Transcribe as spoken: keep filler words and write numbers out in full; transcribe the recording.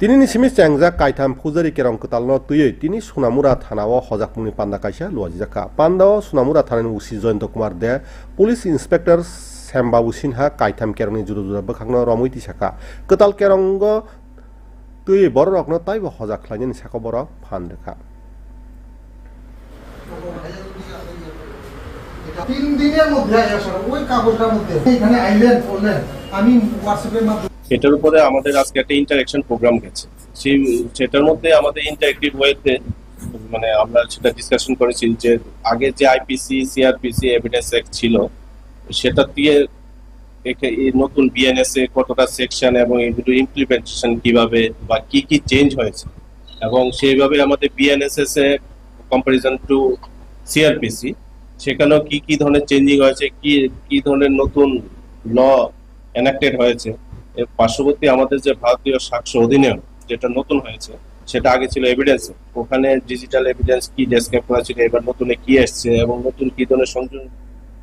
তিনি নিসিমি চেংজা কাইথাম ফুজারি কেরং কতালনো তুই তিনি সোনামুরা থানাও হজাকমুনি পান্ডা কাইসা লুয়াজি জাকা পান্ডাও সোনামুরা থানানি উসি জয়ন্ত কুমার দে পুলিশ ইন্সপেক্টর শ্যামবাবু সিনহা কাইথাম কেরংনি জুরু জুরা বখাংনো রমৈতি সাকা কতাল কেরঙ্গ তুই বড় রকনো তাইব হজাক খাইনি সাকা বড় ফান রেখা তিন দিনের মধ্যে ওই কাগজটার মধ্যে এখানে আইলেন বললেন আমি হোয়াটসঅ্যাপের মাধ্যমে এটার উপরে আমাদের আজকে একটা ইন্টারঅ্যাকশন প্রোগ্রাম গেছে সেই সেটার মধ্যে আমাদের ইন্টারঅ্যাক্টিভ ওয়েতে মানে আমরা সেটা ডিসকাশন করেছি যে আগে যে আইপিসি সিআরপিসি এভিডেন্স অ্যাক্ট ছিল সেটা দিয়ে এই নতুন বিএনএস এ কতটা সেকশন এবং এগুলো ইমপ্লিমেন্টেশন কিভাবে বা কি কি চেঞ্জ হয়েছে এবং সেইভাবে আমাদের বিএনএসএস এ কম্পারিজন টু সিআরপিসি সেখানেও কি কি ধরনের চেঞ্জিং হয়েছে কি কি ধরনের নতুন ল এনাক্টেড হয়েছে এর পার্শ্ববর্তী আমাদের যে ভারতীয় সাক্ষ্য অধিনিয়ম যেটা নতুন হয়েছে সেটা আগে ছিল এভিডেন্স ওখানে ডিজিটাল এভিডেন্স কি ডেসক্রাইব করা ছিল এবার নতুন কি এসছে এবং নতুন কি ধরনের সংযোজন